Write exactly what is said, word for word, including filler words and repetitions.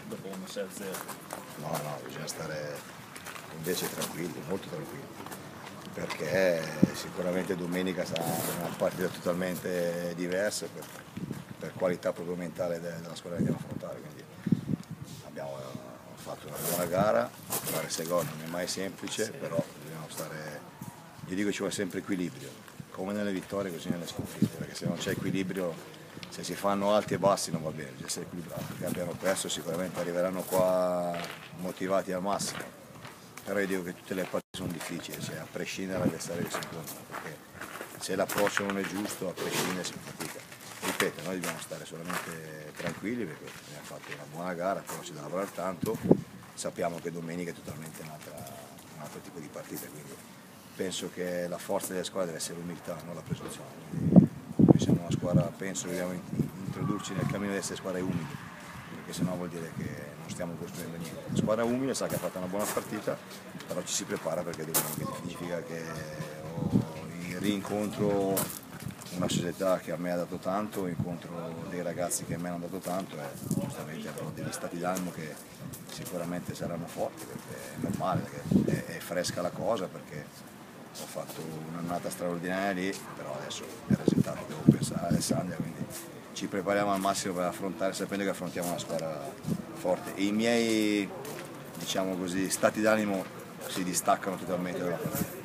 dopo un sei a zero? No, no, bisogna stare invece tranquilli, molto tranquilli, perché sicuramente domenica sarà una partita totalmente diversa per, per qualità proprio mentale de, della squadra che andiamo a affrontare. Quindi abbiamo fatto una buona gara, fare sei gol non è mai semplice, sì. Però dobbiamo stare, io dico ci vuole sempre equilibrio, come nelle vittorie così nelle sconfitte, perché se non c'è equilibrio, se si fanno alti e bassi non va bene, bisogna essere equilibrati, perché abbiamo perso, sicuramente arriveranno qua motivati al massimo, però io dico che tutte le partite sono difficili, cioè, a prescindere dall'avversario che si incontrano, perché se l'approccio non è giusto, a prescindere si fatica. Ripeto, noi dobbiamo stare solamente tranquilli perché abbiamo fatto una buona gara, però c'è da lavorare tanto, sappiamo che domenica è totalmente un altro tipo di partita, quindi penso che la forza delle squadre deve essere l'umiltà, non la presunzione. Quindi, noi siamo una squadra, penso che dobbiamo introdurci nel cammino di essere squadre umili, perché sennò vuol dire che non stiamo costruendo niente. La squadra umile sa che ha fatto una buona partita, però ci si prepara perché domenica significa che il rincontro una società che a me ha dato tanto, incontro dei ragazzi che a me hanno dato tanto e giustamente avrò degli stati d'animo che sicuramente saranno forti, perché è normale, perché è, è fresca la cosa, perché ho fatto un'annata straordinaria lì, però adesso il risultato devo pensare a Alessandria, quindi ci prepariamo al massimo per affrontare, sapendo che affrontiamo una squadra forte. E i miei, diciamo così, stati d'animo si distaccano totalmente dalla partita.